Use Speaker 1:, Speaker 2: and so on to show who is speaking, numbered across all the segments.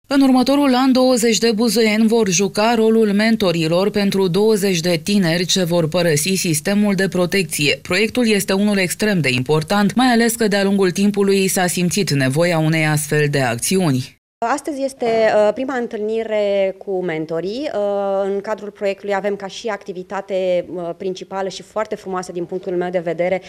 Speaker 1: În următorul an, 20 de buzoieni vor juca rolul mentorilor pentru 20 de tineri ce vor părăsi sistemul de protecție. Proiectul este unul extrem de important, mai ales că de-a lungul timpului s-a simțit nevoia unei astfel de acțiuni.
Speaker 2: Astăzi este prima întâlnire cu mentorii. În cadrul proiectului avem ca și activitate principală și foarte frumoasă din punctul meu de vedere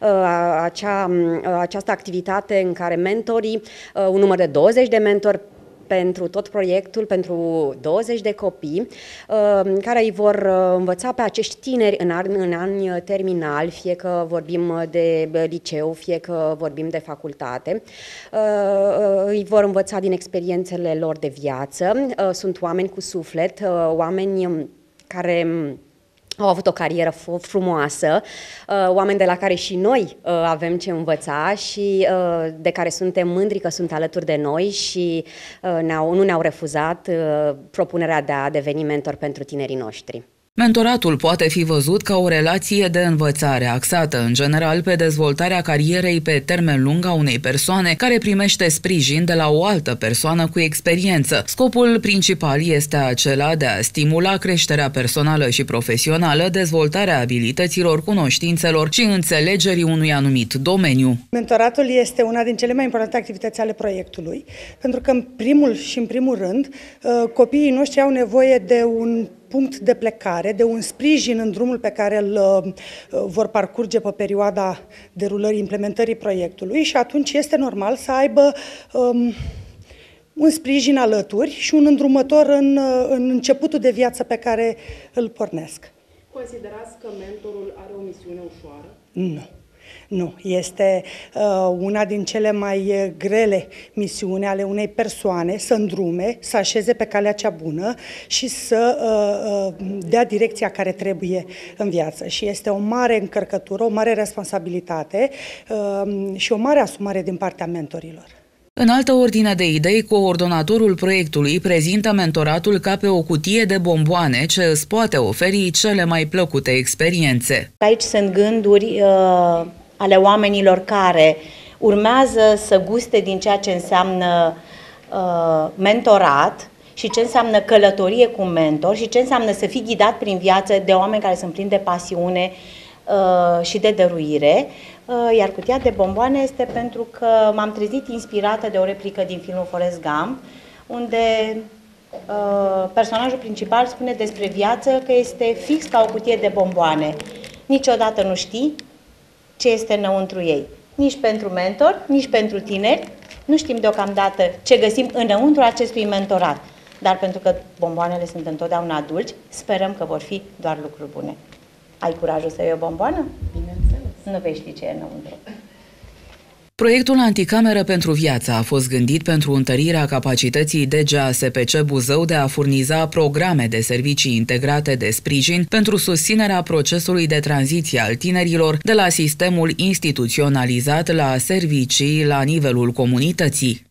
Speaker 2: această activitate în care mentorii, un număr de 20 de mentori pentru tot proiectul, pentru 20 de copii, care îi vor învăța pe acești tineri în ani terminali, fie că vorbim de liceu, fie că vorbim de facultate. Îi vor învăța din experiențele lor de viață. Sunt oameni cu suflet, oameni care au avut o carieră frumoasă, oameni de la care și noi avem ce învăța și de care suntem mândri că sunt alături de noi și nu ne-au refuzat propunerea de a deveni mentor pentru tinerii noștri.
Speaker 1: Mentoratul poate fi văzut ca o relație de învățare axată, în general, pe dezvoltarea carierei pe termen lung a unei persoane care primește sprijin de la o altă persoană cu experiență. Scopul principal este acela de a stimula creșterea personală și profesională, dezvoltarea abilităților, cunoștințelor și înțelegerii unui anumit domeniu.
Speaker 3: Mentoratul este una din cele mai importante activități ale proiectului, pentru că în primul rând copiii noștri au nevoie de un punct de plecare, de un sprijin în drumul pe care îl vor parcurge pe perioada derulării implementării proiectului și atunci este normal să aibă un sprijin alături și un îndrumător în începutul de viață pe care îl pornesc.
Speaker 4: Considerați că mentorul are o misiune ușoară?
Speaker 3: Nu. Nu, este una din cele mai grele misiuni ale unei persoane să îndrume, să așeze pe calea cea bună și să dea direcția care trebuie în viață. Și este o mare încărcătură, o mare responsabilitate și o mare asumare din partea mentorilor.
Speaker 1: În altă ordine de idei, coordonatorul proiectului prezintă mentoratul ca pe o cutie de bomboane ce îți poate oferi cele mai plăcute experiențe.
Speaker 5: Aici sunt gânduri ale oamenilor care urmează să guste din ceea ce înseamnă mentorat și ce înseamnă călătorie cu mentor și ce înseamnă să fii ghidat prin viață de oameni care sunt plini de pasiune și de dăruire. Iar cutia de bomboane este pentru că m-am trezit inspirată de o replică din filmul Forrest Gump, unde personajul principal spune despre viață că este fix ca o cutie de bomboane. Niciodată nu știi ce este înăuntru ei. Nici pentru mentor, nici pentru tineri. Nu știm deocamdată ce găsim înăuntru acestui mentorat. Dar pentru că bomboanele sunt întotdeauna dulci, sperăm că vor fi doar lucruri bune. Ai curajul să iei o bomboană?
Speaker 4: Bineînțeles.
Speaker 5: Nu vei ști ce e înăuntru.
Speaker 1: Proiectul Anticameră pentru Viață a fost gândit pentru întărirea capacității DGASPC Buzău de a furniza programe de servicii integrate de sprijin pentru susținerea procesului de tranziție al tinerilor de la sistemul instituționalizat la servicii la nivelul comunității.